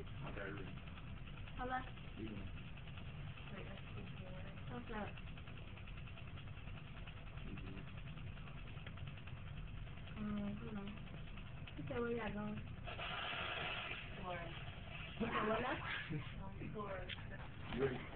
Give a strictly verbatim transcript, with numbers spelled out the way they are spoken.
Okay, ready. Hello? You can. What's up? Um, hold on. You said where y'all going? Or, You said what now? or You ready?